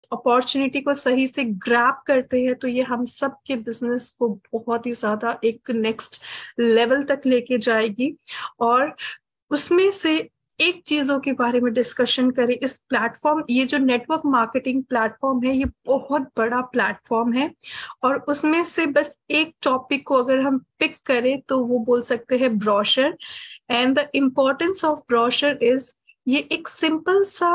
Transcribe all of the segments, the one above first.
Opportunity को सही से ग्रैब करते हैं तो ये हम सब के बिजनेस को बहुत ही ज्यादा एक नेक्स्ट लेवल तक लेके जाएगी। और उसमें से एक चीजों के बारे में डिस्कशन करें, इस प्लेटफॉर्म, ये जो नेटवर्क मार्केटिंग प्लेटफॉर्म है ये बहुत बड़ा प्लेटफॉर्म है, और उसमें से बस एक टॉपिक को अगर हम पिक करें तो वो बोल सकते हैं brochure. And the importance of brochure is, ये एक सिंपल सा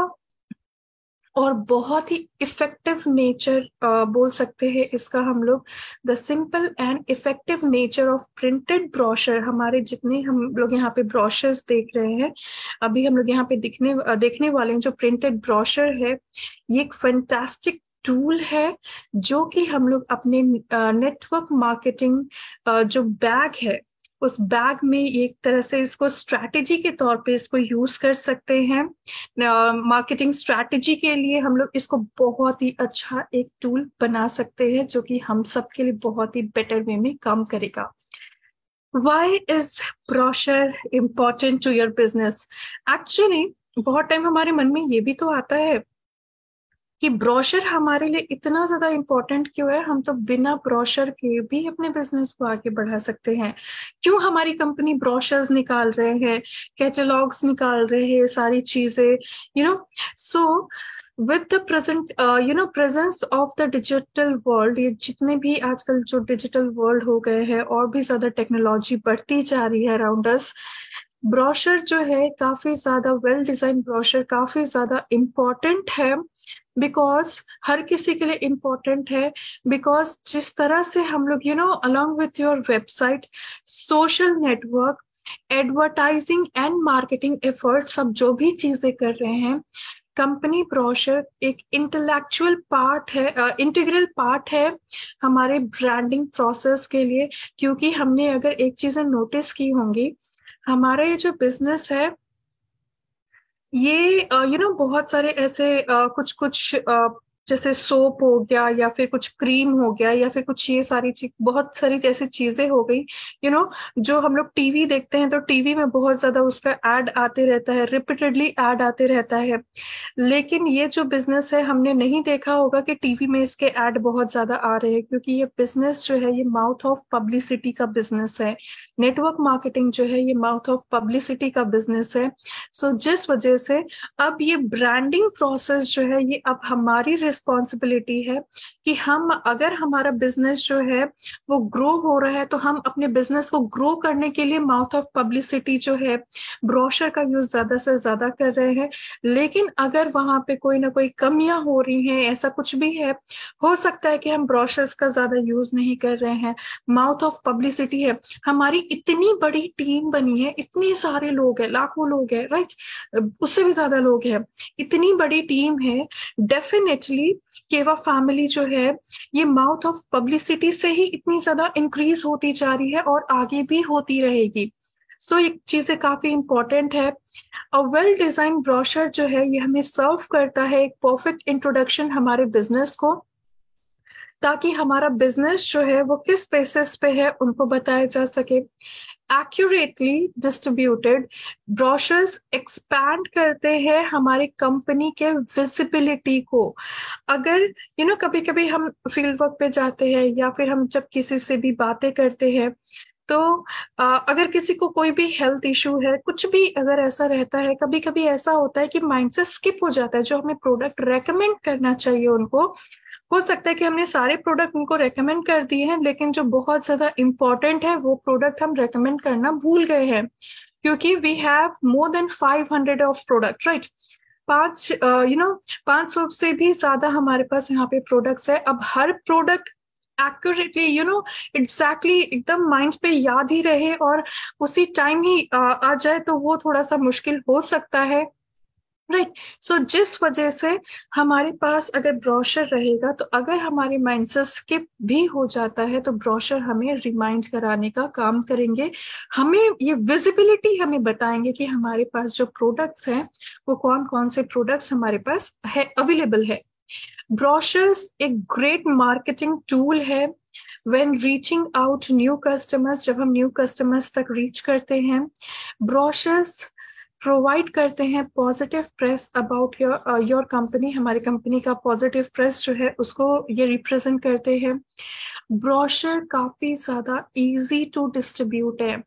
और बहुत ही इफेक्टिव नेचर बोल सकते हैं इसका हम लोग, the simple and effective nature of printed brochure. हमारे जितने हम लोग यहाँ पे ब्रोशर्स देख रहे हैं, अभी हम लोग यहाँ पे देखने वाले हैं जो प्रिंटेड ब्रोशर है, ये एक फैंटास्टिक टूल है जो कि हम लोग अपने नेटवर्क मार्केटिंग जो बैग है उस बैग में एक तरह से इसको स्ट्रैटेजी के तौर पे इसको यूज कर सकते हैं। मार्केटिंग स्ट्रैटेजी के लिए हम लोग इसको बहुत ही अच्छा एक टूल बना सकते हैं जो कि हम सब के लिए बहुत ही बेटर वे में काम करेगा। Why is brochure important to your business? Actually, बहुत टाइम हमारे मन में ये भी तो आता है कि ब्रोशर हमारे लिए इतना ज्यादा इम्पोर्टेंट क्यों है, हम तो बिना ब्रोशर के भी अपने बिजनेस को आगे बढ़ा सकते हैं। क्यों हमारी कंपनी ब्रोशर्स निकाल रहे हैं, कैटलॉग्स निकाल रहे हैं, सारी चीजें, you know. So with the present presence of the digital world, ये जितने भी आजकल जो डिजिटल वर्ल्ड हो गए हैं और भी ज्यादा टेक्नोलॉजी बढ़ती जा रही है अराउंड अस, ब्रोशर जो है काफी ज्यादा वेल डिजाइन ब्रोशर काफी ज्यादा इम्पोर्टेंट है। बिकॉज हर किसी के लिए इम्पोर्टेंट है, बिकॉज जिस तरह से हम लोग along with your website, social network, advertising and marketing efforts, सब जो भी चीजें कर रहे हैं, कंपनी ब्रोशर एक इंटेलेक्चुअल पार्ट है, इंटीग्रल पार्ट है हमारे ब्रांडिंग प्रोसेस के लिए। क्योंकि हमने अगर एक चीजें नोटिस की होंगी, हमारा ये जो बिजनेस है ये बहुत सारे ऐसे कुछ कुछ जैसे सोप हो गया या फिर कुछ क्रीम हो गया या फिर कुछ ये सारी चीज, बहुत सारी ऐसी चीजें हो गई जो हम लोग टीवी देखते हैं तो टीवी में बहुत ज्यादा उसका एड आते रहता है, रिपीटेडली एड आते रहता है। लेकिन ये जो बिजनेस है हमने नहीं देखा होगा कि टीवी में इसके एड बहुत ज्यादा आ रहे हैं, क्योंकि ये बिजनेस जो है ये माउथ ऑफ पब्लिसिटी का बिजनेस है। नेटवर्क मार्केटिंग जो है ये माउथ ऑफ पब्लिसिटी का बिजनेस है। सो जिस वजह से अब ये ब्रांडिंग प्रोसेस जो है ये अब हमारी रिस्पॉन्सिबिलिटी है कि हम, अगर हमारा बिजनेस जो है वो ग्रो हो रहा है तो हम अपने बिजनेस को ग्रो करने के लिए माउथ ऑफ पब्लिसिटी जो है ब्रोशर का यूज ज्यादा से ज्यादा कर रहे हैं। लेकिन अगर वहां पे कोई ना कोई कमियां हो रही हैं, ऐसा कुछ भी है, हो सकता है कि हम ब्रोशर्स का ज्यादा यूज नहीं कर रहे हैं, माउथ ऑफ पब्लिसिटी है, हमारी इतनी बड़ी टीम बनी है, इतने सारे लोग हैं, लाखों लोग हैं, राइट, उससे भी ज्यादा लोग हैं, इतनी बड़ी टीम है, डेफिनेटली केवा फैमिली जो है ये माउथ ऑफ पब्लिसिटी से ही इतनी ज्यादा इंक्रीज होती जा रही है और आगे भी होती रहेगी। सो ये चीजें काफी इंपॉर्टेंट है। और वेल डिजाइन ब्रोशर जो है ये हमें सर्व करता है एक परफेक्ट इंट्रोडक्शन हमारे बिजनेस को, ताकि हमारा बिजनेस जो है वो किस बेसिस पे है उनको बताया जा सके। एक्यूरेटली डिस्ट्रीब्यूटेड ब्रोशर्स एक्सपैंड करते हैं हमारी कंपनी के विजिबिलिटी को। अगर कभी कभी हम फील्ड वर्क पे जाते हैं या फिर हम जब किसी से भी बातें करते हैं तो अगर किसी को कोई भी हेल्थ इशू है, कुछ भी अगर ऐसा रहता है, कभी कभी ऐसा होता है कि माइंड से स्किप हो जाता है जो हमें प्रोडक्ट रेकमेंड करना चाहिए उनको। हो सकता है कि हमने सारे प्रोडक्ट उनको रेकमेंड कर दिए हैं लेकिन जो बहुत ज्यादा इंपॉर्टेंट है वो प्रोडक्ट हम रेकमेंड करना भूल गए हैं, क्योंकि we have more than 500 of product, right. 500 से भी ज्यादा हमारे पास यहाँ पे प्रोडक्ट्स है। अब हर प्रोडक्ट एक्यूरेटली एग्जैक्टली एकदम माइंड पे याद ही रहे और उसी टाइम ही आ जाए तो वो थोड़ा सा मुश्किल हो सकता है, राइट। सो जिस वजह से हमारे पास अगर ब्रोशर रहेगा तो अगर हमारे माइंड से स्किप भी हो जाता है तो ब्रोशर हमें रिमाइंड कराने का काम करेंगे, हमें ये विजिबिलिटी हमें बताएंगे कि हमारे पास जो प्रोडक्ट्स हैं वो कौन कौन से प्रोडक्ट्स हमारे पास है, अवेलेबल है। ब्रोशर्स एक ग्रेट मार्केटिंग टूल है when reaching out new customers, जब हम न्यू कस्टमर्स तक रीच करते हैं। ब्रोशर्स प्रोवाइड करते हैं positive press about your company, हमारी कंपनी का पॉजिटिव प्रेस जो है उसको ये रिप्रेजेंट करते हैं। ब्रोशर काफी ज्यादा इजी टू डिस्ट्रीब्यूट है।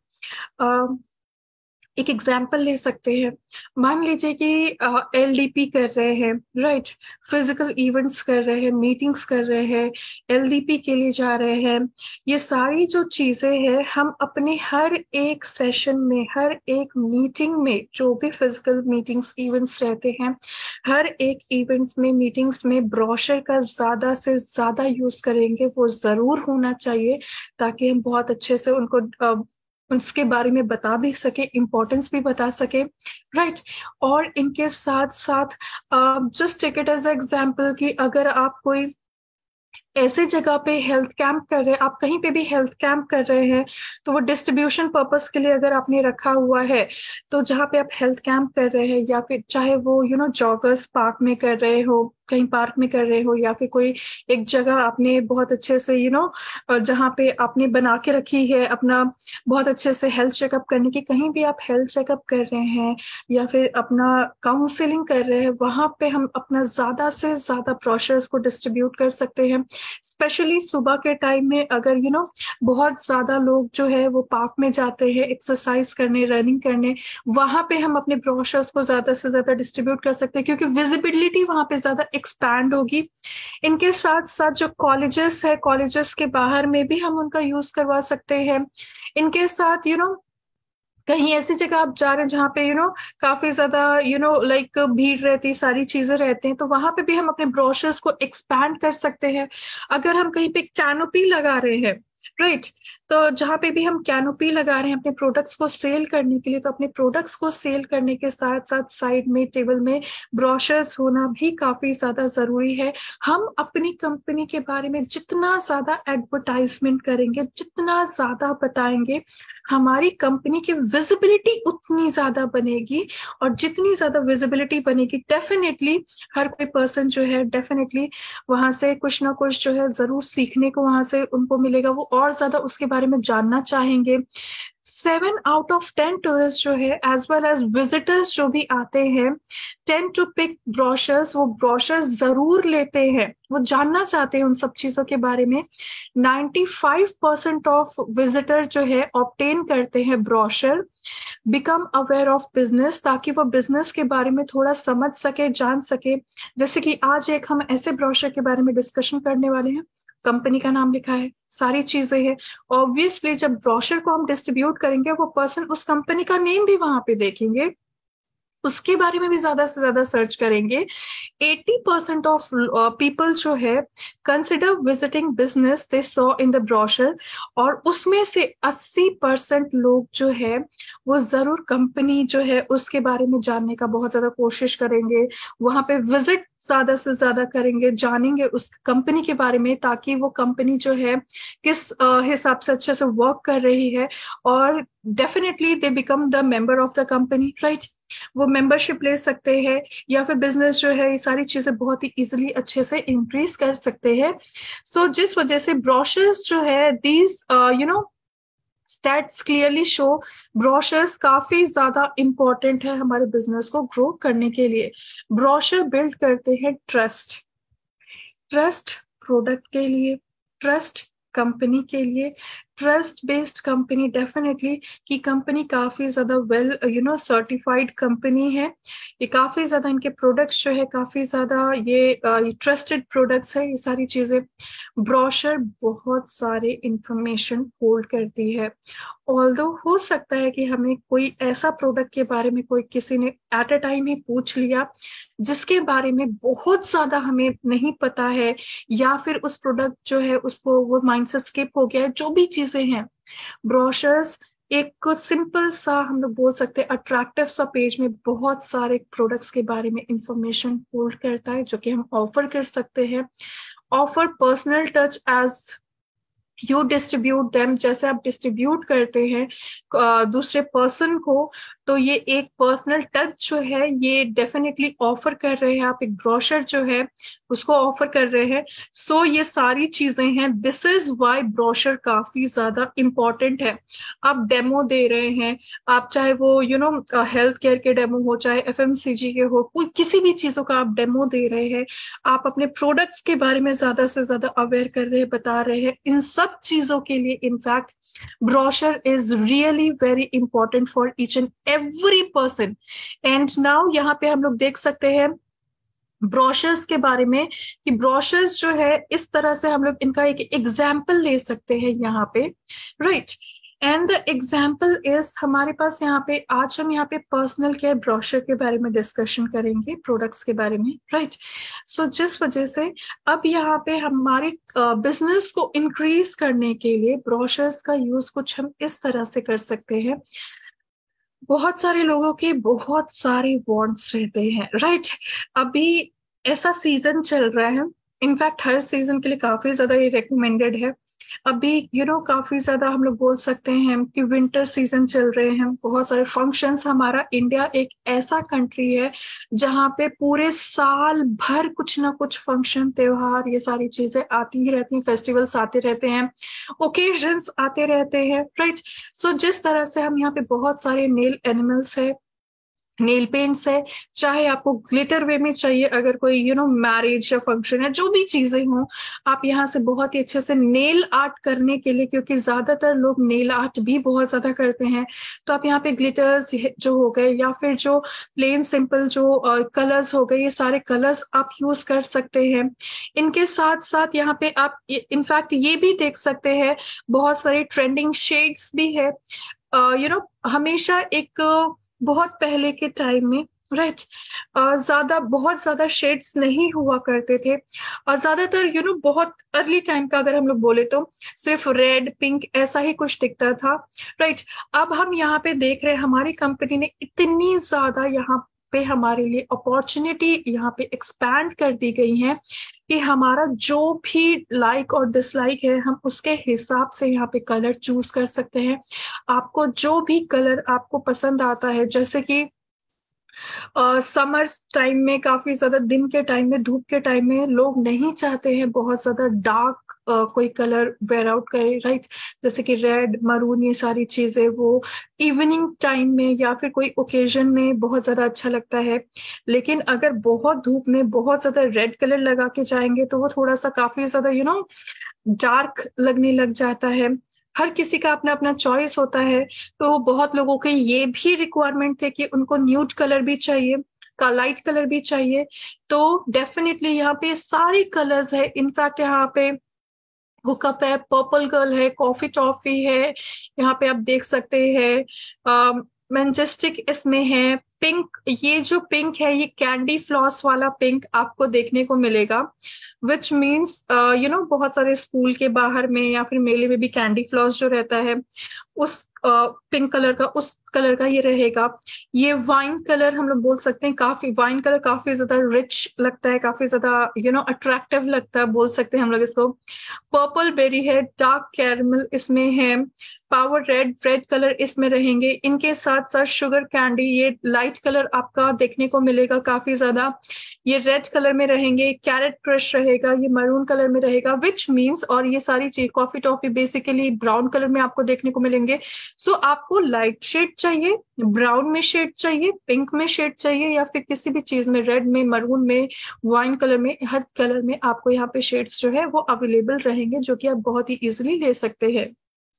एक एग्जाम्पल ले सकते हैं, मान लीजिए कि एलडीपी कर रहे हैं, राइट, फिजिकल इवेंट्स कर रहे हैं, मीटिंग्स कर रहे हैं, एलडीपी के लिए जा रहे हैं। ये सारी जो चीजें हैं हम अपने हर एक सेशन में, हर एक मीटिंग में, जो भी फिजिकल मीटिंग्स इवेंट्स रहते हैं, हर एक इवेंट्स में, मीटिंग्स में ब्रोशर का ज्यादा से ज्यादा यूज करेंगे। वो जरूर होना चाहिए ताकि हम बहुत अच्छे से उनको उसके बारे में बता भी सके, इम्पोर्टेंस भी बता सके, राइट। और इनके साथ साथ just take it as example कि अगर आप कोई ऐसे जगह पे हेल्थ कैंप कर रहे हैं, आप कहीं पे भी हेल्थ कैंप कर रहे हैं, तो वो डिस्ट्रीब्यूशन पर्पस के लिए अगर आपने रखा हुआ है, तो जहाँ पे आप हेल्थ कैंप कर रहे हैं, या फिर चाहे वो जॉगर्स पार्क में कर रहे हो, कहीं पार्क में कर रहे हो, या फिर कोई एक जगह आपने बहुत अच्छे से जहाँ पे आपने बना के रखी है अपना बहुत अच्छे से हेल्थ चेकअप करने की, कहीं भी आप हेल्थ चेकअप कर रहे हैं या फिर अपना काउंसलिंग कर रहे हैं, वहां पे हम अपना ज्यादा से ज्यादा ब्रोशर्स को डिस्ट्रीब्यूट कर सकते हैं। स्पेशली सुबह के टाइम में अगर बहुत ज्यादा लोग जो है वो पार्क में जाते हैं एक्सरसाइज करने, रनिंग करने, वहां पे हम अपने ब्रोशर्स को ज्यादा से ज्यादा डिस्ट्रीब्यूट कर सकते हैं, क्योंकि विजिबिलिटी वहां पे ज्यादा एक्सपैंड होगी। इनके साथ साथ जो कॉलेजेस है, कॉलेजेस के बाहर में भी हम उनका यूज करवा सकते हैं। इनके साथ कहीं ऐसी जगह आप जा रहे हैं जहाँ पे काफी ज्यादा लाइक भीड़ रहती, सारी चीजें रहते हैं, तो वहां पे भी हम अपने ब्रोशर्स को एक्सपैंड कर सकते हैं। अगर हम कहीं पे कैनोपी लगा रहे हैं, राइट, तो जहाँ पे भी हम कैनोपी लगा रहे हैं अपने प्रोडक्ट्स को सेल करने के लिए, तो अपने प्रोडक्ट्स को सेल करने के साथ साथ साइड में टेबल में ब्रोशर्स होना भी काफी ज्यादा जरूरी है। हम अपनी कंपनी के बारे में जितना ज्यादा एडवर्टाइजमेंट करेंगे, जितना ज्यादा बताएंगे, हमारी कंपनी की विजिबिलिटी उतनी ज्यादा बनेगी। और जितनी ज्यादा विजिबिलिटी बनेगी, डेफिनेटली हर कोई पर्सन जो है डेफिनेटली वहां से कुछ ना कुछ जो है जरूर सीखने को वहां से उनको मिलेगा, वो और ज्यादा उसके बारे में जानना चाहेंगे। 7 आउट ऑफ 10 टूरिस्ट जो है एज वेल एज विजिटर्स जो भी आते हैं, टेन टू पिक ब्रोशर्स, वो ब्रोशर्स जरूर लेते हैं, वो जानना चाहते हैं उन सब चीजों के बारे में। 95% ऑफ विजिटर जो है ऑब्टेन करते हैं brochure, become aware of business, ताकि वो बिजनेस के बारे में थोड़ा समझ सके, जान सके। जैसे कि आज एक हम ऐसे ब्रोशर के बारे में डिस्कशन करने वाले हैं, कंपनी का नाम लिखा है, सारी चीजें हैं। ऑब्वियसली जब ब्रोशर को हम डिस्ट्रीब्यूट करेंगे, वो पर्सन उस कंपनी का नेम भी वहां पे देखेंगे, उसके बारे में भी ज्यादा से ज्यादा सर्च करेंगे। 80% ऑफ पीपल जो है consider visiting business they saw in the brochure, और उसमें से 80% लोग जो है वो जरूर कंपनी जो है उसके बारे में जानने का बहुत ज्यादा कोशिश करेंगे, वहां पे विजिट ज्यादा से ज्यादा करेंगे, जानेंगे उस कंपनी के बारे में, ताकि वो कंपनी जो है किस हिसाब से अच्छे से वर्क कर रही है। और definitely they become the member of the company, right, वो मेंबरशिप ले सकते हैं, या फिर बिजनेस जो है ये सारी चीजें बहुत ही इजीली अच्छे से इंक्रीज कर सकते हैं। सो जिस वजह से ब्रोशर्स जो है these stats clearly show brochures काफी ज्यादा इंपॉर्टेंट है हमारे बिजनेस को ग्रो करने के लिए। ब्रोशर बिल्ड करते हैं ट्रस्ट, ट्रस्ट प्रोडक्ट के लिए, ट्रस्ट कंपनी के लिए। ट्रस्ट बेस्ड कंपनी डेफिनेटली कि कंपनी काफी ज्यादा वेल सर्टिफाइड कंपनी है, ये काफी ज्यादा इनके प्रोडक्ट्स जो है काफी ज्यादा ये ट्रस्टेड प्रोडक्ट्स है, ये सारी चीजें। ब्रोशर बहुत सारे इंफॉर्मेशन होल्ड करती है। ऑल्दो हो सकता है कि हमें कोई ऐसा प्रोडक्ट के बारे में कोई किसी ने एट अ टाइम ही पूछ लिया जिसके बारे में बहुत ज्यादा हमें नहीं पता है, या फिर उस प्रोडक्ट जो है उसको वो माइंड से स्किप हो गया है, जो भी चीजें हैं। ब्रोशर्स एक सिंपल सा हम लोग बोल सकते हैं अट्रैक्टिव सा पेज में बहुत सारे प्रोडक्ट्स के बारे में इंफॉर्मेशन होल्ड करता है, जो कि हम ऑफर कर सकते हैं। Offer personal touch as you distribute them, जैसे आप डिस्ट्रीब्यूट करते हैं दूसरे पर्सन को, तो ये एक पर्सनल टच जो है ये डेफिनेटली ऑफर कर रहे हैं आप, एक ब्रोशर जो है उसको ऑफर कर रहे हैं। सो ये सारी चीजें हैं, दिस इज वाई ब्रोशर काफी ज्यादा इंपॉर्टेंट है। आप डेमो दे रहे हैं, आप चाहे वो हेल्थ केयर के डेमो हो, चाहे एफएमसीजी के हो, कोई किसी भी चीजों का आप डेमो दे रहे हैं, आप अपने प्रोडक्ट्स के बारे में ज्यादा से ज्यादा अवेयर कर रहे हैं, बता रहे हैं, इन सब चीजों के लिए in fact brochure is really very important for each and every person। and now यहाँ पे हम लोग देख सकते हैं ब्रोशर्स के बारे में कि ब्रोशर्स जो है इस तरह से हम लोग इनका एक एग्जाम्पल ले सकते हैं यहाँ पे, right. And the example is हमारे पास यहाँ पे, आज हम यहाँ पे पर्सनल केयर ब्रोशर के बारे में डिस्कशन करेंगे, प्रोडक्ट्स के बारे में, राइट। सो जिस वजह से अब यहाँ पे हमारे बिजनेस को इंक्रीज करने के लिए ब्रोशर्स का यूज कुछ हम इस तरह से कर सकते हैं। बहुत सारे लोगों के बहुत सारे वांट्स रहते हैं, राइट। अभी ऐसा सीजन चल रहा है, इनफैक्ट हर सीजन के लिए काफी ज्यादा ये रिकमेंडेड है। अभी काफी ज्यादा हम लोग बोल सकते हैं कि विंटर सीजन चल रहे हैं, बहुत सारे फंक्शंस। हमारा इंडिया एक ऐसा कंट्री है जहाँ पे पूरे साल भर कुछ ना कुछ फंक्शन, त्योहार, ये सारी चीजें आती ही रहती हैं, फेस्टिवल्स आते रहते हैं, ओकेजन्स आते रहते हैं, राइट। सो जिस तरह से हम यहाँ पे बहुत सारे नेल एनिमल्स है, नेल पेंट्स है, चाहे आपको ग्लिटर वे में चाहिए, अगर कोई मैरिज या फंक्शन है, जो भी चीजें हों, आप यहाँ से बहुत ही अच्छे से नेल आर्ट करने के लिए, क्योंकि ज्यादातर लोग नेल आर्ट भी बहुत ज्यादा करते हैं, तो आप यहाँ पे ग्लिटर्स जो हो गए या फिर जो प्लेन सिंपल जो कलर्स हो गए, ये सारे कलर्स आप यूज कर सकते हैं। इनके साथ साथ यहाँ पे आप इनफैक्ट ये भी देख सकते हैं, बहुत सारे ट्रेंडिंग शेड्स भी है। हमेशा एक बहुत पहले के टाइम में, राइट, बहुत ज्यादा शेड्स नहीं हुआ करते थे, और ज्यादातर बहुत अर्ली टाइम का अगर हम लोग बोले तो सिर्फ रेड पिंक ऐसा ही कुछ दिखता था, राइट। अब हम यहाँ पे देख रहे हैं हमारी कंपनी ने इतनी ज्यादा यहाँ पे हमारे लिए अपॉर्चुनिटी यहाँ पे एक्सपैंड कर दी गई है कि हमारा जो भी लाइक और डिसलाइक है, हम उसके हिसाब से यहाँ पे कलर चूज कर सकते हैं। आपको जो भी कलर आपको पसंद आता है, जैसे कि समर टाइम में, काफी ज्यादा दिन के टाइम में, धूप के टाइम में लोग नहीं चाहते हैं बहुत ज्यादा डार्क कोई कलर वेयर आउट करे, राइट। जैसे कि रेड, मरून, ये सारी चीजें वो इवनिंग टाइम में या फिर कोई ओकेजन में बहुत ज्यादा अच्छा लगता है। लेकिन अगर बहुत धूप में बहुत ज्यादा रेड कलर लगा के जाएंगे तो वो थोड़ा सा काफी ज्यादा डार्क लगने लग जाता है। हर किसी का अपना अपना चॉइस होता है। तो बहुत लोगों के ये भी रिक्वायरमेंट थे कि उनको न्यूड कलर भी चाहिए, का लाइट कलर भी चाहिए। तो डेफिनेटली यहाँ पे सारी कलर्स है, इनफैक्ट यहाँ पे हुकअप है, पर्पल गर्ल है, कॉफी टॉफी है, यहाँ पे आप देख सकते हैं मैजेस्टिक इसमें है, पिंक, ये जो पिंक है ये कैंडी फ्लॉस वाला पिंक आपको देखने को मिलेगा, विच मीन्स बहुत सारे स्कूल के बाहर में या फिर मेले में भी कैंडी फ्लॉस जो रहता है उस पिंक कलर का, उस कलर का ये रहेगा। ये वाइन कलर हम लोग बोल सकते हैं, काफी वाइन कलर काफी ज्यादा रिच लगता है, काफी ज्यादा अट्रैक्टिव लगता है, बोल सकते हैं हम लोग इसको। पर्पल बेरी है, डार्क कैरमल इसमें है, पावर रेड, रेड कलर इसमें रहेंगे। इनके साथ साथ शुगर कैंडी, ये लाइट कलर आपका देखने को मिलेगा काफी ज्यादा, ये रेड कलर में रहेंगे। कैरेट क्रश रहेगा, ये मरून कलर में रहेगा, विच मीन्स, और ये सारी चीज coffee toffee basically brown colour में आपको देखने को मिलेंगे। सो आपको लाइट शेड चाहिए, ब्राउन में शेड चाहिए, पिंक में शेड चाहिए, या फिर किसी भी चीज में, रेड में, मरून में, वाइन कलर में, हर कलर में आपको यहाँ पे शेड्स जो है वो अवेलेबल रहेंगे, जो कि आप बहुत ही इजिली ले सकते हैं।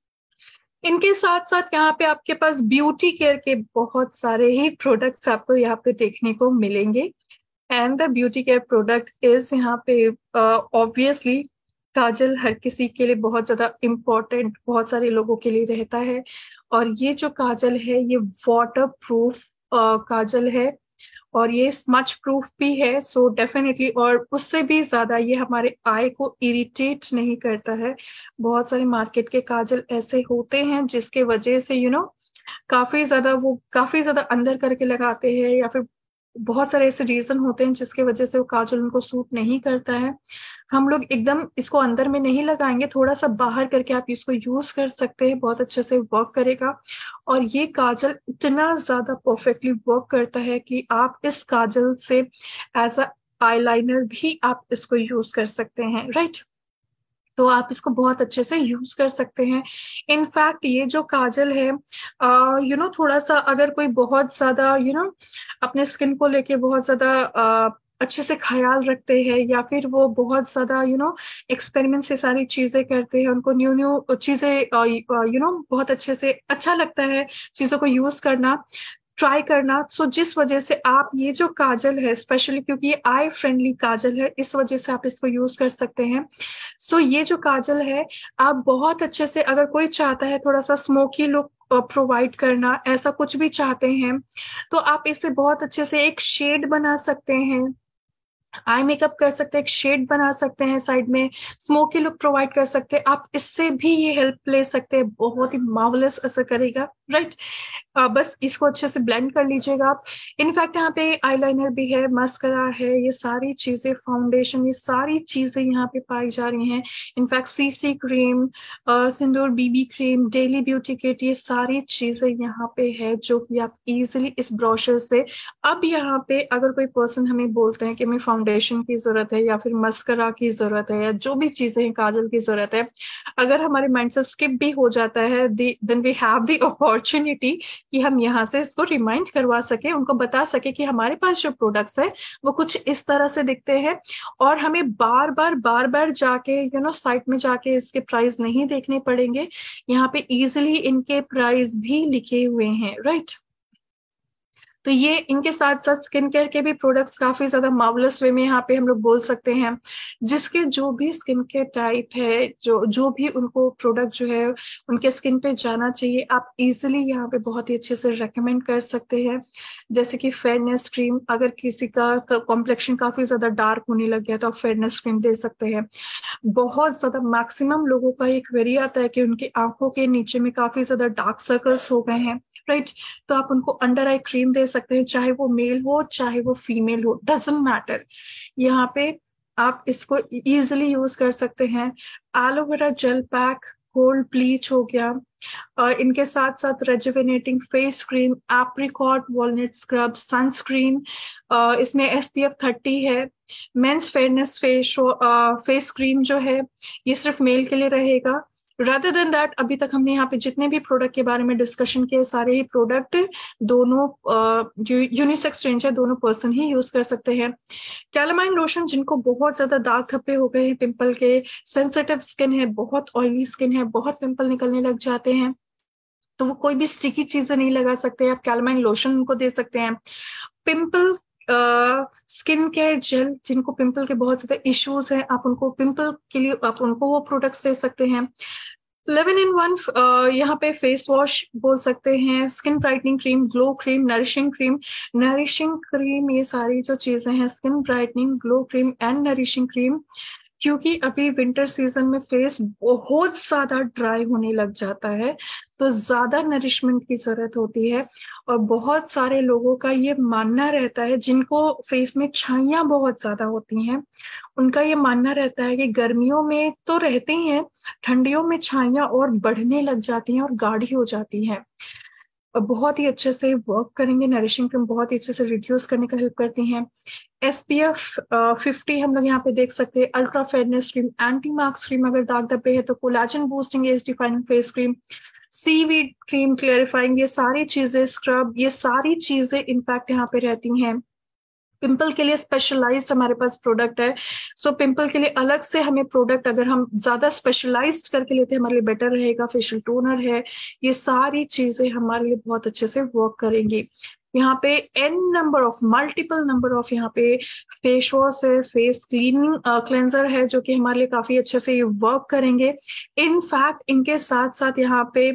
इनके साथ साथ यहाँ पे आपके पास ब्यूटी केयर के बहुत सारे ही प्रोडक्ट्स आपको यहाँ पे देखने को मिलेंगे। And the beauty care product is यहाँ पे ऑब्वियसली काजल हर किसी के लिए बहुत ज्यादा इम्पोर्टेंट, बहुत सारे लोगों के लिए रहता है। और ये जो काजल है ये वाटर प्रूफ काजल है, और ये स्मच प्रूफ भी है। सो डेफिनेटली, और उससे भी ज्यादा ये हमारे आई को इरिटेट नहीं करता है। बहुत सारे मार्केट के काजल ऐसे होते हैं जिसके वजह से काफी ज्यादा अंदर करके लगाते हैं, या फिर बहुत सारे ऐसे रीजन होते हैं जिसके वजह से वो काजल उनको सूट नहीं करता है। हम लोग एकदम इसको अंदर में नहीं लगाएंगे, थोड़ा सा बाहर करके आप इसको यूज कर सकते हैं, बहुत अच्छे से वर्क करेगा। और ये काजल इतना ज्यादा परफेक्टली वर्क करता है कि आप इस काजल से एज अ आईलाइनर भी आप इसको यूज कर सकते हैं, राइट। तो आप इसको बहुत अच्छे से यूज कर सकते हैं। इनफैक्ट ये जो काजल है, थोड़ा सा अगर कोई बहुत ज्यादा अपने स्किन को लेके बहुत ज्यादा अच्छे से ख्याल रखते हैं, या फिर वो बहुत ज्यादा एक्सपेरिमेंट से सारी चीजें करते हैं, उनको न्यू न्यू चीजें बहुत अच्छे से अच्छा लगता है चीजों को यूज करना, ट्राई करना। सो जिस वजह से आप ये जो काजल है, स्पेशली क्योंकि ये आई फ्रेंडली काजल है, इस वजह से आप इसको यूज कर सकते हैं। सो ये जो काजल है, आप बहुत अच्छे से, अगर कोई चाहता है थोड़ा सा स्मोकी लुक प्रोवाइड करना, ऐसा कुछ भी चाहते हैं, तो आप इससे बहुत अच्छे से एक शेड बना सकते हैं, आई मेकअप कर सकते हैं, एक शेड बना सकते हैं, साइड में स्मोकी लुक प्रोवाइड कर सकते हैं। आप इससे भी ये हेल्प ले सकते हैं, बहुत ही मार्वलस असर करेगा, राइट। बस इसको अच्छे से ब्लेंड कर लीजिएगा आप। इनफैक्ट यहाँ पे आईलाइनर भी है, मस्करा है, ये सारी चीजें, फाउंडेशन, ये सारी चीजें यहाँ पे पाई जा रही हैं। इनफैक्ट सीसी क्रीम, सिंदूर BB cream, daily beauty kit, ये सारी चीजें यहाँ पे है जो कि आप इजीली इस ब्रोशर से। अब यहाँ पे अगर कोई पर्सन हमें बोलते हैं कि हमें फाउंडेशन की जरूरत है, या फिर मस्करा की जरूरत है, या जो भी चीजें हैं, काजल की जरूरत है, अगर हमारे माइंड से स्किप भी हो जाता है, then we have the opportunity कि हम यहाँ से इसको रिमाइंड करवा सके, उनको बता सके कि हमारे पास जो प्रोडक्ट्स है वो कुछ इस तरह से दिखते हैं, और हमें बार बार जाके साइट में जाके इसके प्राइस नहीं देखने पड़ेंगे। यहाँ पे इजिली इनके प्राइस भी लिखे हुए हैं, राइट। तो ये इनके साथ साथ स्किन केयर के भी प्रोडक्ट्स काफी ज्यादा मार्वलस वे में यहाँ पे हम लोग बोल सकते हैं, जिसके जो भी स्किन के टाइप है, जो जो भी उनको प्रोडक्ट जो है उनके स्किन पे जाना चाहिए, आप इजीली यहाँ पे बहुत ही अच्छे से रेकमेंड कर सकते हैं। जैसे कि फेयरनेस क्रीम, अगर किसी का कॉम्प्लेक्शन काफी ज्यादा डार्क होने लग गया तो आप फेयरनेस क्रीम दे सकते हैं। बहुत ज्यादा मैक्सिमम लोगों का एक क्वेरी आता है कि उनकी आंखों के नीचे में काफी ज्यादा डार्क सर्कल्स हो गए हैं, राइट। तो आप उनको अंडर आई क्रीम दे सकते हैं, चाहे वो मेल हो चाहे वो फीमेल हो, डजेंट मैटर। यहाँ पे आप इसको इजीली यूज कर सकते हैं। Aloe vera gel pack, gold bleach हो गया, और इनके साथ साथ rejuvenating face cream, apricot walnut scrub, sunscreen, इसमें SPF 30 है। मेंस फेयरनेस फेस क्रीम जो है ये सिर्फ मेल के लिए रहेगा। रादर देन दैट, अभी तक हमने यहाँ पे जितने भी प्रोडक्ट के बारे में डिस्कशन किए, सारे ही प्रोडक्ट दोनों यूनिसेक्स रेंज है, दोनों पर्सन ही यूज कर सकते हैं। कैलामाइन लोशन, जिनको बहुत ज्यादा दाग धब्बे हो गए हैं पिंपल के, सेंसिटिव स्किन है, बहुत ऑयली स्किन है, बहुत पिंपल निकलने लग जाते हैं, तो वो कोई भी स्टिकी चीजें नहीं लगा सकते, आप कैलामाइन लोशन उनको दे सकते हैं। पिंपल स्किन केयर जेल, जिनको पिंपल के बहुत ज्यादा इश्यूज हैं, आप उनको पिंपल के लिए आप उनको वो प्रोडक्ट्स दे सकते हैं। 11 in 1 यहाँ पे फेस वॉश बोल सकते हैं, skin brightening cream, glow cream, nourishing cream. Nourishing cream, ये सारी जो चीजें हैं, skin brightening, glow cream and nourishing cream, क्योंकि अभी विंटर सीजन में फेस बहुत ज्यादा ड्राई होने लग जाता है, तो ज्यादा नरिशमेंट की जरूरत होती है। और बहुत सारे लोगों का ये मानना रहता है, जिनको फेस में छाइयां बहुत ज्यादा होती हैं, उनका ये मानना रहता है कि गर्मियों में तो रहते ही हैं, ठंडियों में छाइयां और बढ़ने लग जाती हैं और गाढ़ी हो जाती हैं। बहुत ही अच्छे से वर्क करेंगे, नरिशिंग क्रीम बहुत ही अच्छे से रिड्यूस करने का हेल्प करती हैं। SPF 50 हम लोग यहाँ पे देख सकते हैं। Ultra fairness cream, anti marks cream, अगर दाग धब्बे है तो collagen boosting age defining face cream, seaweed cream clarifying, ये सारी चीजें, स्क्रब, ये सारी चीजें इनफैक्ट यहाँ पे रहती हैं। पिंपल के लिए स्पेशलाइज्ड हमारे पास प्रोडक्ट है। सो पिंपल के लिए अलग से हमें प्रोडक्ट, अगर हम ज्यादा स्पेशलाइज्ड करके लेते हैं, हमारे लिए बेटर रहेगा। फेशियल टोनर है, ये सारी चीजें हमारे लिए बहुत अच्छे से वर्क करेंगी। यहाँ पे मल्टीपल नंबर ऑफ यहाँ पे फेस वॉश है, फेस क्लीनिंग क्लेंजर है, जो कि हमारे लिए काफी अच्छे से ये वर्क करेंगे। इनफैक्ट इनके साथ साथ यहाँ पे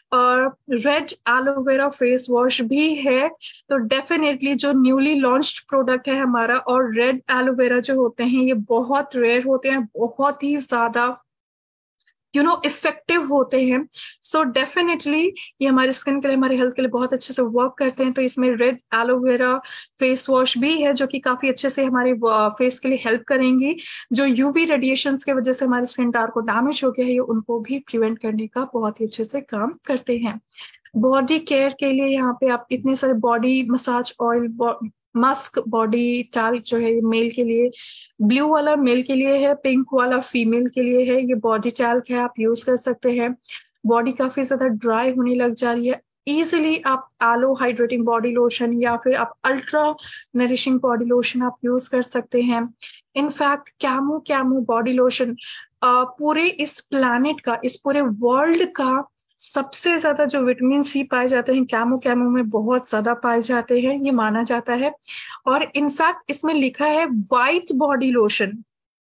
रेड एलोवेरा फेस वॉश भी है। तो डेफिनेटली जो न्यूली लॉन्च्ड प्रोडक्ट है हमारा, और रेड एलोवेरा जो होते हैं ये बहुत रेयर होते हैं, बहुत ही ज्यादा इफेक्टिव होते हैं। सो डेफिनेटली ये हमारे स्किन के लिए, हमारे हेल्थ के लिए बहुत अच्छे से वर्क करते हैं। तो इसमें रेड एलोवेरा फेस वॉश भी है जो कि काफी अच्छे से हमारे फेस के लिए हेल्प करेंगी। जो यूवी रेडिएशंस की वजह से हमारे स्किन डार्क को डैमेज हो गया है, ये उनको भी प्रिवेंट करने का बहुत ही अच्छे से काम करते हैं। बॉडी केयर के लिए यहाँ पे आप इतने सारे body massage oil, musk, body talc जो है ये मेल के लिए, ब्लू वाला मेल के लिए है, पिंक वाला फीमेल के लिए है। ये बॉडी टाल्क है, आप यूज कर सकते हैं। बॉडी काफी ज्यादा ड्राई होने लग जा रही है, इजिली आप एलो हाइड्रेटिंग बॉडी लोशन या फिर आप अल्ट्रा नरिशिंग बॉडी लोशन आप यूज कर सकते हैं। इनफैक्ट कैमो कैमो बॉडी लोशन पूरे इस प्लैनेट का, इस पूरे वर्ल्ड का सबसे ज्यादा जो विटामिन सी पाए जाते हैं कैमो कैमो में बहुत ज्यादा पाए जाते हैं, ये माना जाता है। और इनफैक्ट इसमें लिखा है व्हाइट बॉडी लोशन।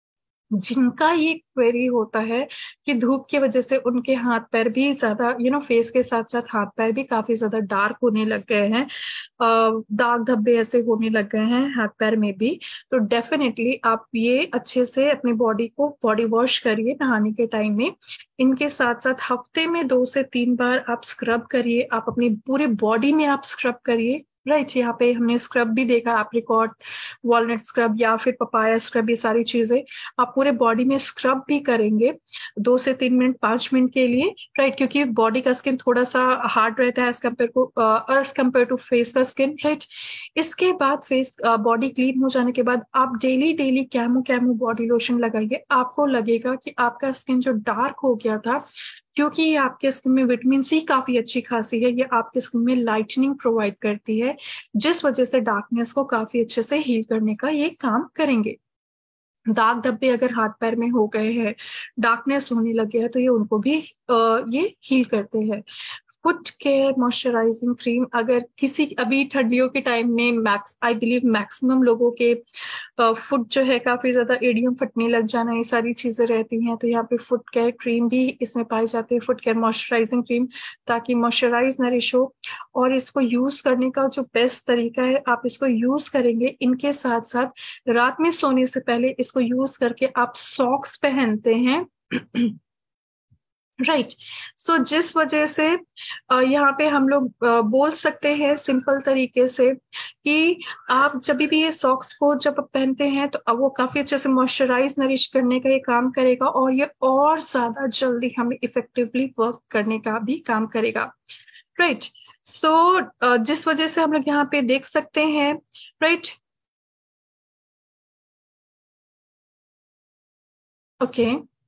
जिनका ये क्वेरी होता है कि धूप की वजह से उनके हाथ पैर भी ज्यादा फेस के साथ साथ हाथ पैर भी काफी ज्यादा डार्क होने लग गए हैं, दाग धब्बे ऐसे होने लग गए हैं हाथ पैर में भी। तो डेफिनेटली आप ये अच्छे से अपनी बॉडी को बॉडी वॉश करिए नहाने के टाइम में। इनके साथ साथ हफ्ते में 2 से 3 बार आप स्क्रब करिए, आप अपनी पूरे बॉडी में आप स्क्रब करिए। राइट, यहाँ पे हमने स्क्रब भी देखा, एप्रिकॉट वॉलनट स्क्रब या फिर पपाया स्क्रब, ये सारी चीजें आप पूरे बॉडी में स्क्रब भी करेंगे 2 से 3 मिनट 5 मिनट के लिए। राइट, क्योंकि बॉडी का स्किन थोड़ा सा हार्ड रहता है एज कम्पेयर टू फेस का स्किन। राइट, इसके बाद फेस बॉडी क्लीन हो जाने के बाद आप डेली डेली कैमो कैमो बॉडी लोशन लगाइए। आपको लगेगा कि आपका स्किन जो डार्क हो गया था, क्योंकि ये आपके स्किन में विटामिन सी काफी अच्छी खासी है, ये आपके स्किन में लाइटनिंग प्रोवाइड करती है, जिस वजह से डार्कनेस को काफी अच्छे से हील करने का ये काम करेंगे। दाग धब्बे अगर हाथ पैर में हो गए हैं, डार्कनेस होने लगे हैं, तो ये उनको भी ये हील करते हैं। फुट केयर मॉइस्चराइजिंग क्रीम, अगर किसी अभी ठंडियों के टाइम में आई बिलीव मैक्सिमम लोगों के फुट जो है काफी ज्यादा एडियम फटने लग जाना, ये सारी चीजें रहती हैं। तो यहाँ पे फुट केयर क्रीम भी इसमें पाई जाती है, फुट केयर मॉइस्चराइजिंग क्रीम, ताकि मॉइस्चराइज नरिश हो। और इसको यूज करने का जो बेस्ट तरीका है, आप इसको यूज करेंगे, इनके साथ साथ रात में सोने से पहले इसको यूज करके आप सॉक्स पहनते हैं। राइट, सो जिस वजह से यहाँ पे हम लोग बोल सकते हैं सिंपल तरीके से कि आप जब भी ये सॉक्स को जब आप पहनते हैं तो वो काफी अच्छे से मॉइस्चराइज नरिश करने का ये काम करेगा, और ये और ज्यादा जल्दी हमें इफेक्टिवली वर्क करने का भी काम करेगा। राइट, सो जिस वजह से हम लोग यहाँ पे देख सकते हैं। राइट, ओके,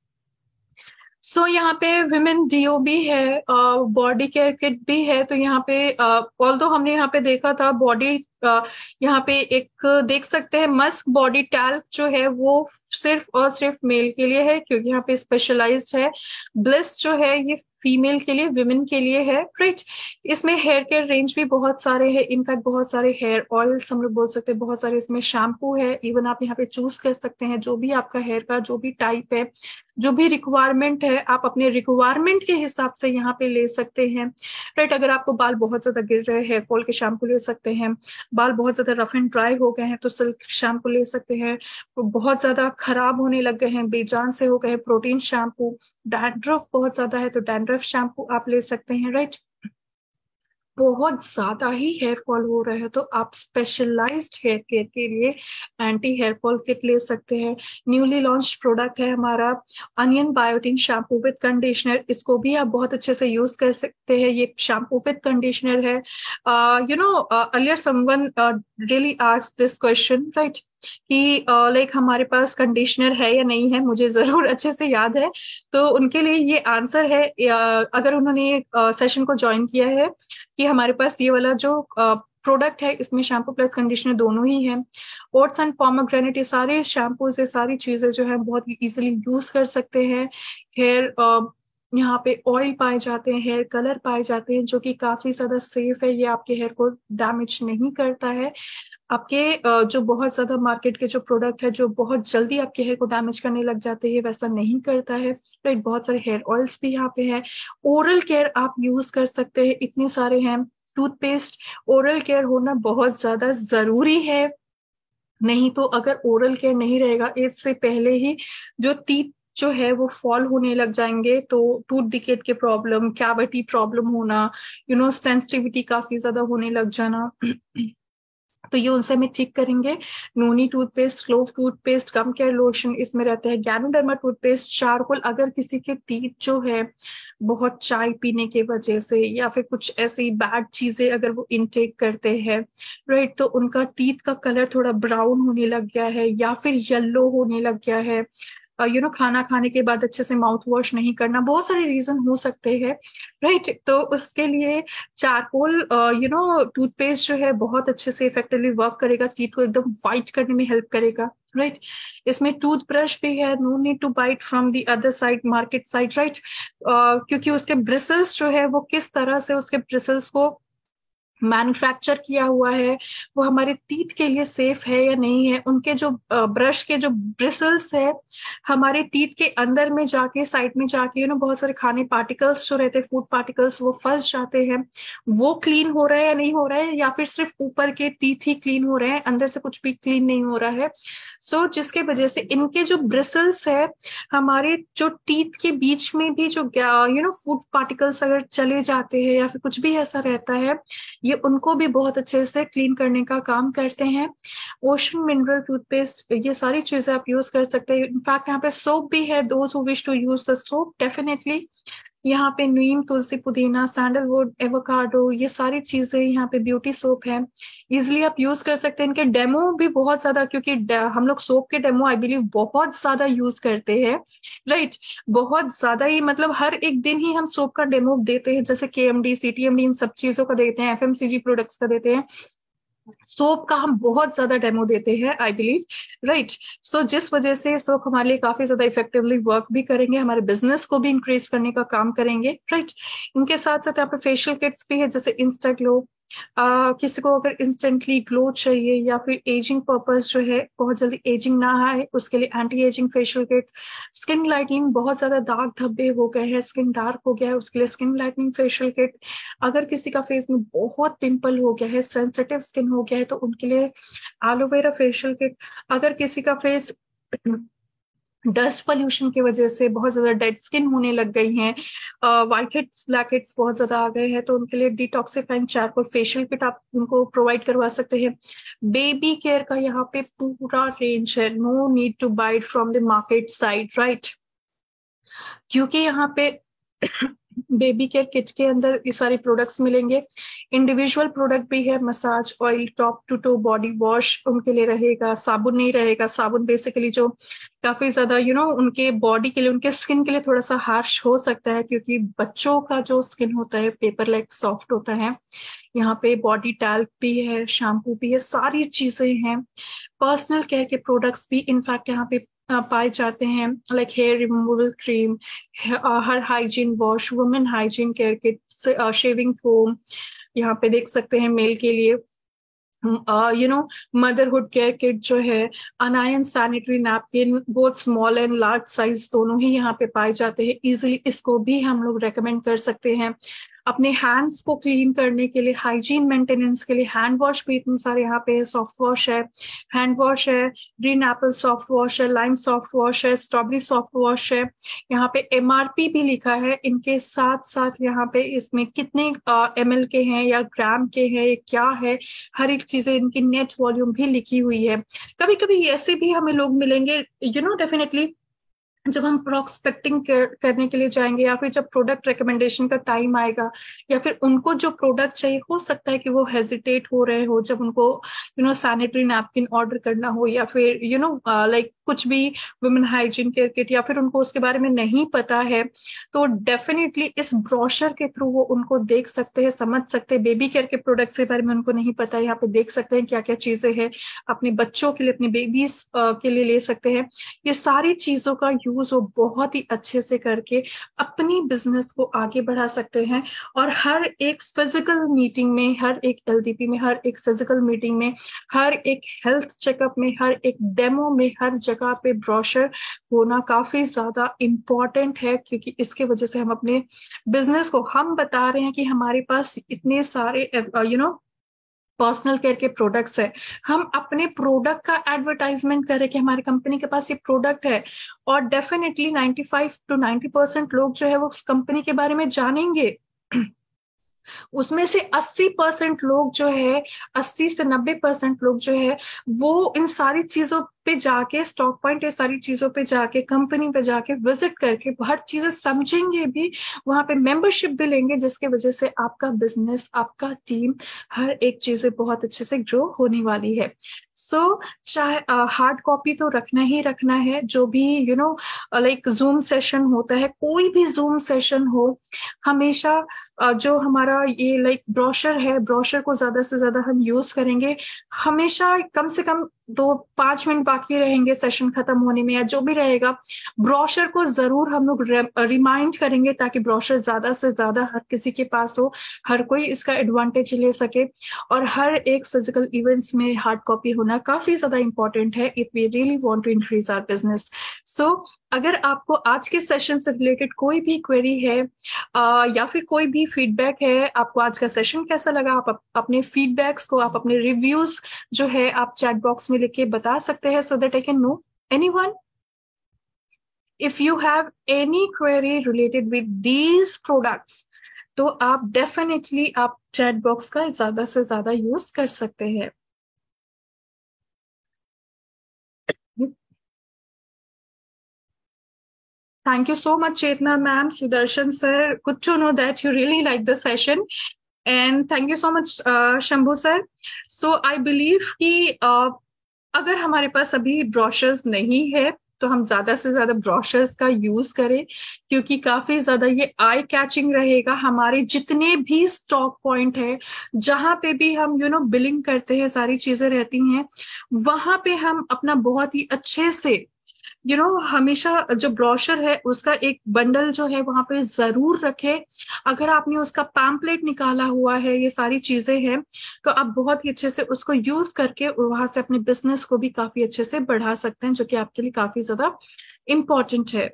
सो यहाँ पे विमेन डीओ भी है, बॉडी केयर किट भी है। तो यहाँ पे ऑल्दो हमने यहाँ पे देखा था बॉडी, यहाँ पे एक देख सकते हैं मस्क बॉडी टैल्क जो है वो सिर्फ और सिर्फ मेल के लिए है, क्योंकि यहाँ पे स्पेशलाइज्ड है। ब्लिस जो है ये फीमेल के लिए, विमेन के लिए है। राइट, इसमें हेयर केयर रेंज भी बहुत सारे हैं, इनफैक्ट बहुत सारे हेयर ऑयल्स हम लोग बोल सकते हैं, बहुत सारे इसमें शैम्पू है। इवन आप यहाँ पे चूज कर सकते हैं जो भी आपका हेयर का जो भी टाइप है, जो भी रिक्वायरमेंट है, आप अपने रिक्वायरमेंट के हिसाब से यहाँ पे ले सकते हैं। राइट, अगर आपको बाल बहुत ज्यादा गिर रहे हैं, हेयर फॉल के शैम्पू ले सकते हैं। बाल बहुत ज्यादा रफ एंड ड्राई हो गए हैं तो सिल्क शैम्पू ले सकते हैं। बहुत ज्यादा खराब होने लग गए हैं, बेजान से हो गए हैं, प्रोटीन शैम्पू। डैंड्रफ बहुत ज्यादा है तो डैंड्रफ शैम्पू आप ले सकते हैं। राइट, बहुत ज्यादा ही हेयर फॉल हो रहा है तो आप स्पेशलाइज्ड हेयर केयर के लिए एंटी हेयर फॉल किट ले सकते हैं। न्यूली लॉन्च प्रोडक्ट है हमारा onion biotin shampoo with conditioner, इसको भी आप बहुत अच्छे से यूज कर सकते हैं। ये शैम्पू विद कंडीशनर है। Earlier someone really asked this question, right, कि लाइक हमारे पास कंडीशनर है या नहीं है, मुझे जरूर अच्छे से याद है। तो उनके लिए ये आंसर है, अगर उन्होंने सेशन को ज्वाइन किया है, कि हमारे पास ये वाला जो प्रोडक्ट है इसमें शैम्पू प्लस कंडीशनर दोनों ही है। ओट्स एंड पोमेग्रेनेट, ये सारे शैम्पूज, ये सारी चीजें जो है बहुत इजीली यूज कर सकते हैं। हेयर यहाँ पे ऑयल पाए जाते हैं, हेयर कलर पाए जाते हैं, जो कि काफी ज्यादा सेफ है, ये आपके हेयर को डैमेज नहीं करता है। आपके जो बहुत ज्यादा मार्केट के जो प्रोडक्ट है जो बहुत जल्दी आपके हेयर को डैमेज करने लग जाते हैं, वैसा नहीं करता है। राइट, बहुत सारे हेयर ऑयल्स भी यहाँ पे है। ओरल केयर आप यूज कर सकते हैं, इतने सारे हैं। टूथपेस्ट, ओरल केयर होना बहुत ज्यादा जरूरी है, नहीं तो अगर ओरल केयर नहीं रहेगा, इससे पहले ही जो जो है वो फॉल होने लग जाएंगे, तो टूथ डिकेट के प्रॉब्लम, कैविटी प्रॉब्लम होना, सेंसिटिविटी काफी ज्यादा होने लग जाना, तो ये उनसे हमें ठीक करेंगे। Noni toothpaste, clove toothpaste, gum care lotion इसमें रहते हैं, गैनोडर्मा टूथपेस्ट, चारकोल। अगर किसी के टीथ जो है बहुत चाय पीने की वजह से या फिर कुछ ऐसी बैड चीजें अगर वो इनटेक करते हैं, राइट, तो उनका टीथ का कलर थोड़ा ब्राउन होने लग गया है या फिर येलो होने लग गया है, खाना खाने के बाद अच्छे से माउथ वॉश नहीं करना, बहुत सारे रीजन हो सकते हैं, राइट। तो उसके लिए चारकोल टूथपेस्ट जो है बहुत अच्छे से इफेक्टिवली वर्क करेगा, टीथ को एकदम व्हाइट करने में हेल्प करेगा, राइट। इसमें टूथब्रश भी है, no need to buy from the other side, market side, right, क्योंकि उसके ब्रिसल्स जो है वो किस तरह से उसके ब्रिसल्स को मैन्युफैक्चर किया हुआ है, वो हमारे टीथ के लिए सेफ है या नहीं है। उनके जो ब्रश के जो ब्रिसल्स है हमारे टीथ के अंदर में जाके, साइड में जाके, बहुत सारे खाने पार्टिकल्स जो रहते हैं, फूड पार्टिकल्स, वो फंस जाते हैं। वो क्लीन हो रहा है या नहीं हो रहा है, या फिर सिर्फ ऊपर के टीथ ही क्लीन हो रहे हैं, अंदर से कुछ भी क्लीन नहीं हो रहा है। जिसके वजह से इनके जो ब्रिसल्स है, हमारे जो टीथ के बीच में भी जो फूड पार्टिकल्स अगर चले जाते हैं या फिर कुछ भी ऐसा रहता है, ये उनको भी बहुत अच्छे से क्लीन करने का काम करते हैं। ओशन मिनरल टूथपेस्ट, ये सारी चीजें आप यूज कर सकते हैं। इनफैक्ट यहाँ पे सोप भी है, those who wish to use the soap, definitely यहाँ पे नीम, तुलसी, पुदीना, सैंडलवुड, एवोकाडो, ये सारी चीजें यहाँ पे ब्यूटी सोप है, इजिली आप यूज कर सकते हैं। इनके डेमो भी बहुत ज्यादा, क्योंकि हम लोग सोप के डेमो आई बिलीव बहुत ज्यादा यूज करते हैं, राइट, बहुत ज्यादा ही, मतलब हर एक दिन ही हम सोप का डेमो देते हैं, जैसे केएमडी, सीटीएमडी, इन सब चीजों का देते हैं, एफएमसीजी प्रोडक्ट्स का देते हैं, सोप का हम बहुत ज्यादा डेमो देते हैं आई बिलीव, राइट। जिस वजह से सोप हमारे लिए काफी ज्यादा इफेक्टिवली वर्क भी करेंगे, हमारे बिजनेस को भी इंक्रीज करने का काम करेंगे, राइट। इनके साथ साथ यहाँ पे फेशियल किट्स भी है, जैसे इंस्टा ग्लो, किसी को अगर इंस्टेंटली ग्लो चाहिए या फिर एजिंग पर्पस जो है, बहुत जल्दी एजिंग ना आए, उसके लिए anti ageing facial kit. Skin lightening, बहुत ज्यादा दाग धब्बे हो गए हैं, स्किन डार्क हो गया है, उसके लिए स्किन लाइटनिंग फेशियल किट। अगर किसी का फेस में बहुत पिंपल हो गया है, सेंसिटिव स्किन हो गया है, तो उनके लिए एलोवेरा फेशियल किट। अगर किसी का फेस डस्ट पोल्यूशन की वजह से बहुत ज्यादा डेड स्किन होने लग गई हैं, व्हाइट हेड्स, ब्लैक हेड्स बहुत ज्यादा आ गए हैं, तो उनके लिए डिटॉक्सिफाइंग चारकोल फेशियल किट आप उनको प्रोवाइड करवा सकते हैं। बेबी केयर का यहाँ पे पूरा रेंज है, no need to buy from the market side, right, क्योंकि यहाँ पे बेबी केयर किट के अंदर ये सारे प्रोडक्ट्स मिलेंगे। इंडिविजुअल प्रोडक्ट भी है, massage oil, top to toe body wash उनके लिए रहेगा, साबुन नहीं रहेगा। साबुन बेसिकली जो काफी ज्यादा उनके बॉडी के लिए, उनके स्किन के लिए थोड़ा सा हार्श हो सकता है, क्योंकि बच्चों का जो स्किन होता है पेपर लाइक सॉफ्ट होता है। यहाँ पे बॉडी टैल्क भी है, शैम्पू भी है, सारी चीजें हैं। पर्सनल केयर के प्रोडक्ट्स भी इनफैक्ट यहाँ पे पाए जाते हैं, like hair removal cream, her hygiene wash, women hygiene care kit, shaving foam, यहाँ पे देख सकते हैं मेल के लिए, मदरहुड केयर किट जो है, अनायन sanitary napkin, both small and large size दोनों ही यहाँ पे पाए जाते हैं इजिली, इसको भी हम लोग रेकमेंड कर सकते हैं। अपने हैंड्स को क्लीन करने के लिए, हाइजीन मेंटेनेंस के लिए हैंड वॉश भी इतने सारे यहाँ पे है, सॉफ्ट वॉश है, हैंड वॉश है, ग्रीन एप्पल सॉफ्ट वॉश है, लाइम सॉफ्ट वॉश है, स्ट्रॉबेरी सॉफ्ट वॉश है। यहाँ पे एमआरपी भी लिखा है, इनके साथ साथ यहाँ पे इसमें कितने ml के हैं या ग्राम के हैं, क्या है, हर एक चीजें, इनकी नेट वॉल्यूम भी लिखी हुई है। कभी कभी ऐसे भी हमें लोग मिलेंगे, डेफिनेटली जब हम प्रोस्पेक्टिंग करने के लिए जाएंगे, या फिर जब प्रोडक्ट रिकमेंडेशन का टाइम आएगा, या फिर उनको जो प्रोडक्ट चाहिए, हो सकता है कि वो हेजिटेट हो रहे हो जब उनको सैनिटरी नैपकिन ऑर्डर करना हो, या फिर लाइक कुछ भी वुमेन हाइजीन केयर किट, या फिर उनको उसके बारे में नहीं पता है, तो डेफिनेटली इस ब्रोशर के थ्रू वो उनको देख सकते हैं, समझ सकते हैं। बेबी केयर के प्रोडक्ट के बारे में उनको नहीं पता है, यहाँ पे देख सकते हैं क्या क्या चीजें हैं, अपने बच्चों के लिए, अपने बेबीज के लिए ले सकते हैं। ये सारी चीजों का यूज वो बहुत ही अच्छे से करके अपनी बिजनेस को आगे बढ़ा सकते हैं। और हर एक फिजिकल मीटिंग में, हर एक एलडीपी में, हर एक फिजिकल मीटिंग में, हर एक हेल्थ चेकअप में, हर एक डेमो में, हर जगह पे ब्रोशर होना काफी ज्यादा इम्पोर्टेंट है, क्योंकि इसके वजह से हम अपने बिजनेस को, हम बता रहे हैं कि हमारे पास इतने सारे पर्सनल केयर के प्रोडक्ट्स है, हम अपने प्रोडक्ट का एडवर्टाइजमेंट करें कि हमारी कंपनी के पास ये प्रोडक्ट है, और डेफिनेटली 95 to 90% लोग जो है वो उस कंपनी के बारे में जानेंगे। उसमें से 80% लोग जो है, 80 से 90% लोग जो है वो इन सारी चीजों पे जाके, स्टॉक पॉइंट, ये सारी चीजों पे जाके, कंपनी पे जाके विजिट करके हर चीजें समझेंगे भी, वहां पे मेंबरशिप भी लेंगे, जिसकी वजह से आपका बिजनेस, आपका टीम, हर एक चीजें बहुत अच्छे से ग्रो होने वाली है। सो चाहे हार्ड कॉपी तो रखना ही रखना है, जो भी लाइक जूम सेशन होता है, कोई भी जूम सेशन हो, हमेशा जो हमारा ये लाइक ब्रोशर है, ब्रोशर को ज्यादा से ज्यादा हम यूज करेंगे। हमेशा कम से कम 2-5 मिनट बाकी रहेंगे सेशन खत्म होने में, या जो भी रहेगा, ब्रोशर को जरूर हम लोग रिमाइंड करेंगे, ताकि ब्रोशर ज्यादा से ज्यादा हर किसी के पास हो, हर कोई इसका एडवांटेज ले सके। और हर एक फिजिकल इवेंट्स में हार्ड कॉपी होना काफी ज्यादा इंपॉर्टेंट है if we really want to increase our business. So अगर आपको आज के सेशन से रिलेटेड कोई भी क्वेरी है, या फिर कोई भी फीडबैक है, आपको आज का सेशन कैसा लगा, आप अपने फीडबैक्स को, आप अपने रिव्यूज जो है आप चैट बॉक्स में लिख के बता सकते हैं, so that I can know. Anyone, if you have any query related with these products, तो आप डेफिनेटली आप चैट बॉक्स का ज्यादा से ज्यादा यूज कर सकते हैं। Thank you so much, Chetna ma'am, Sudarshan sir. Good to know that you really like the session. And thank you so much, Shambhu sir. So I believe कि अगर हमारे पास अभी ब्रोशर्स नहीं है, तो हम ज्यादा से ज्यादा ब्रोशर्स का यूज करें, क्योंकि काफी ज्यादा ये आई कैचिंग रहेगा। हमारे जितने भी स्टॉक पॉइंट है, जहां पे भी हम बिलिंग करते हैं, सारी चीजें रहती हैं, वहां पे हम अपना बहुत ही अच्छे से हमेशा जो ब्रोशर है उसका एक बंडल जो है वहां पे जरूर रखे। अगर आपने उसका पैम्पलेट निकाला हुआ है, ये सारी चीजें हैं, तो आप बहुत ही अच्छे से उसको यूज करके वहां से अपने बिजनेस को भी काफी अच्छे से बढ़ा सकते हैं, जो कि आपके लिए काफी ज्यादा इम्पोर्टेंट है।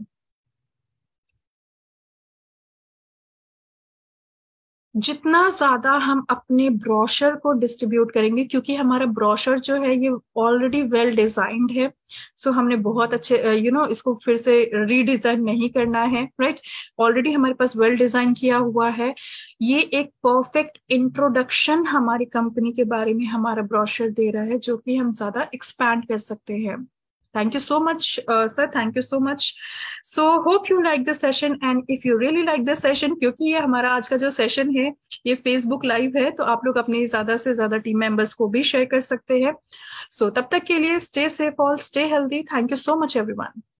जितना ज्यादा हम अपने ब्रोशर को डिस्ट्रीब्यूट करेंगे, क्योंकि हमारा ब्रोशर जो है ये ऑलरेडी वेल डिजाइंड है, सो हमने बहुत अच्छे इसको फिर से रीडिजाइन नहीं करना है, राइट। ऑलरेडी हमारे पास वेल डिजाइन किया हुआ है। ये एक परफेक्ट इंट्रोडक्शन हमारी कंपनी के बारे में हमारा ब्रोशर दे रहा है, जो कि हम ज्यादा एक्सपैंड कर सकते हैं। Thank you so much, sir. Thank you so much. So hope you like the session, and if you really like the session, क्योंकि ये हमारा आज का जो सेशन है ये फेसबुक लाइव है, तो आप लोग अपने ज्यादा से ज्यादा टीम मेंबर्स को भी शेयर कर सकते हैं। सो तब तक के लिए stay safe, all stay healthy. Thank you so much everyone.